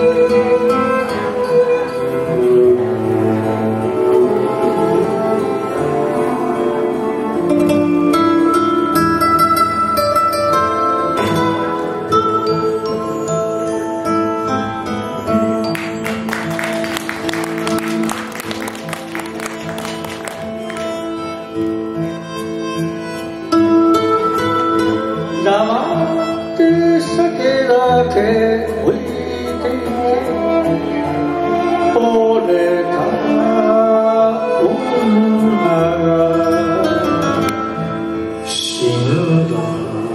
黙って酒だけ置いて惚れた女が死んだ。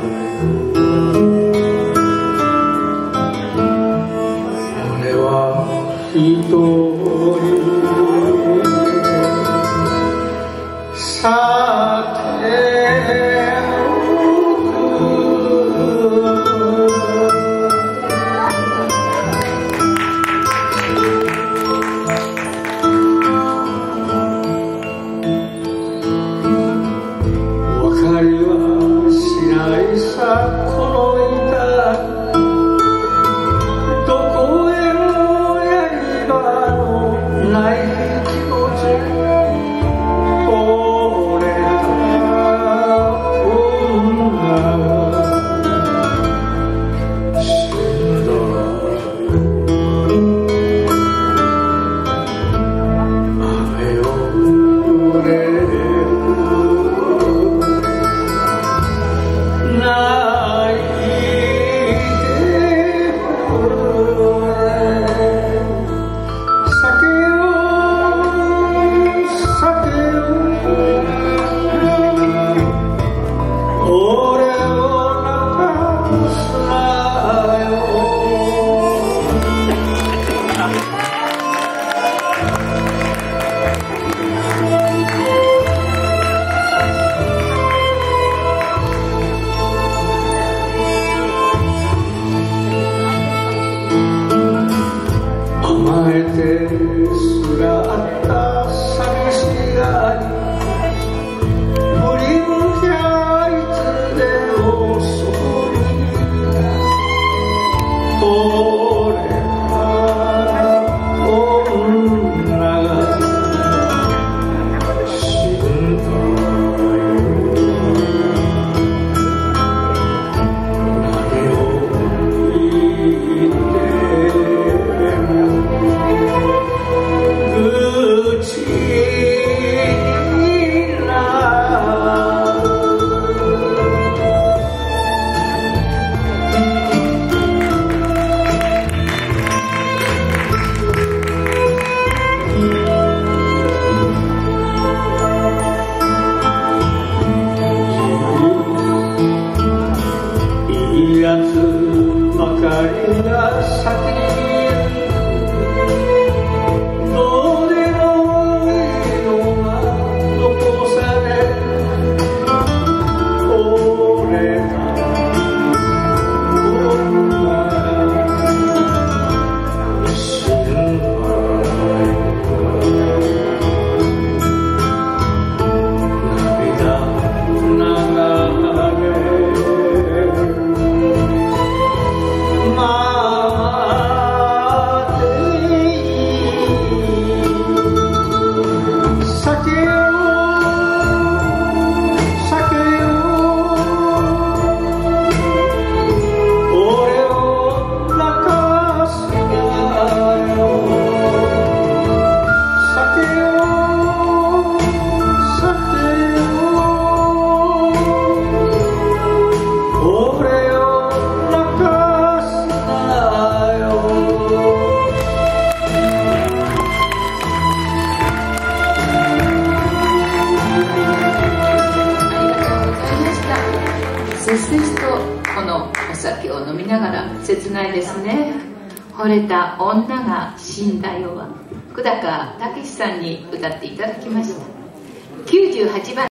俺は一人酒すらあった寂しがり振り向きゃいつでもそこに俺は女が死んだよ。何を言やつばかりが先にどうでもいいのが残され俺が女が死んだせっせとこのお酒を飲みながら切ないですね。惚れた女が死んだよは久高武さんに歌っていただきました。98番